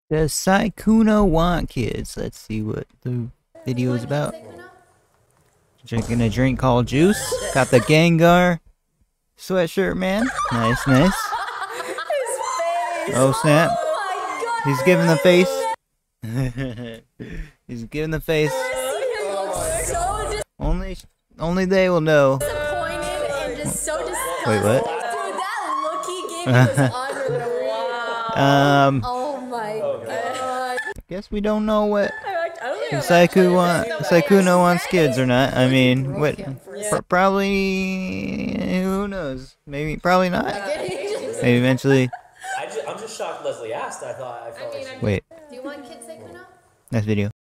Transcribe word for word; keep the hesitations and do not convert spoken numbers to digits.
Does Sykkuno want kids? Let's see what the video is about. Drinking a drink called juice. Got the Gengar sweatshirt, man. Nice, nice. Oh snap! Oh He's giving the face. He's giving the face. So Only, only they will know. disappointed and just so disgusted. Wait, what? Dude, that look he gave me was unreal. Um, Oh my god. I guess we don't know what I don't think Sykku want. Sykkuno wants kids or not. I mean, what? Pr probably. Who knows? Maybe, probably not. Maybe eventually. I just, I'm just shocked Leslie asked. I thought I felt like she Wait. Do you want kids, Sykkuno? Next video.